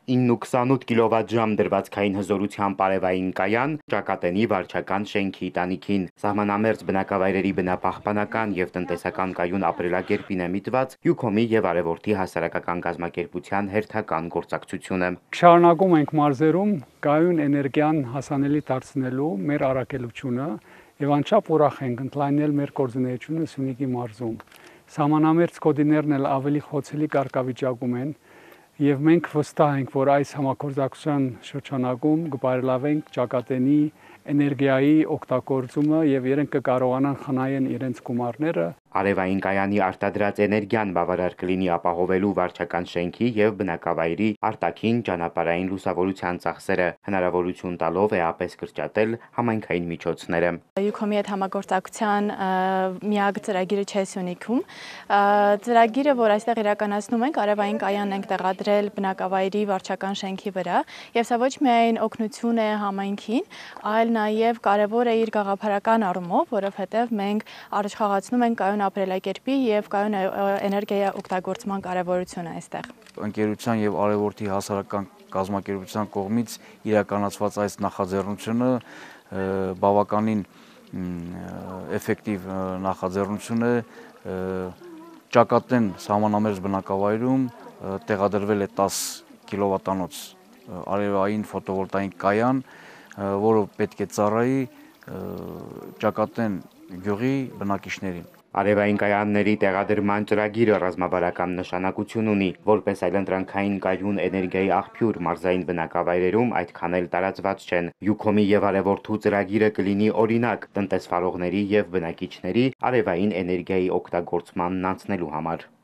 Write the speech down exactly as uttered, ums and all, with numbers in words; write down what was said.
ինը ու քսանութ կիլովատժամ դրվածքային հզորությամբ արևային կայան Ճակատենի վարչական շենքի տանիքին։ Սահմանամերձ բնակավայրերի բնապահպանական եւ տնտեսական կայուն ապրելակերպին է միտված Յուքոմի եւ Արևորդի հասարակական կազմակերպության հերթական գործակցությունը։ Շարունակում ենք մարզերում կայուն էներգիան հասանելի դարձնելու մեր առաքելությունը եւ անչափ ուրախ ենք ընդլայնել մեր գործունեությունը Սյունիքի մարզում։ Սահմանամերձ կոդիներն էլ ավելի խոցելի կարգավիճակում են եւ մենք վստահ ենք, որ այս համագործակցության շրջանակում կբարելավենք Ճակատենի էներգիայի օգտագործումը եւ իրենք կկարողանան խնայեն իրենց գումարները։ Արևային կայանի արտադրած էներգիան բավարար կլինի ապահովելու վարչական շենքի եւ բնակավայրի արտաքին ճանապարհային լուսավորության ծախսերը, հնարավորություն տալով էապես կրճատել համայնքային միջոցները։ Յուքոմի հետ համագործակցության միակ ծրագիրը չէ Սյունիքում։ Ծրագիրը, որ այստեղ իրականացնում ենք, արևային կայանն ենք տեղադրել բնակավայրի վարչական շենքի վրա, եւ սա ոչ միայն օգնություն է համայնքին, այլ նաեւ կարեւոր է իր գաղափարական առումով, որովհետեւ մենք առաջխաղացնում ենք կայուն ապրելակերպի եւ կայուն էներգիայի օգտագործման կարեւորությունը այստեղ։ Ընկերության եւ Արևորդի հասարակական կազմակերպության կողմից իրականացված այս նախաձեռնությունը բավականին էֆեկտիվ նախաձեռնություն է։ Ճակատեն սահմանամերձ բնակավայրում տեղադրվել է տասը կիլովատանոց արևային ֆոտովոլտային կայան, որը պետք է ծառայի Ճակատեն գյուղի բնակիչներին։ Արևային կայանների տեղադրման ծրագիրը ռազմավարական նշանակություն ունի, որպես այլընտրանքային կայուն էներգիայի աղբյուր մարզային բնակավայրերում այդքան էլ տարածված չեն։ Յուքոմի եւ Արևորդու ծրագիրը կլինի օրինակ տնտեսվարողների եւ բնակիչների արևային էներգիայի օգտագործմանն անցնելու համար։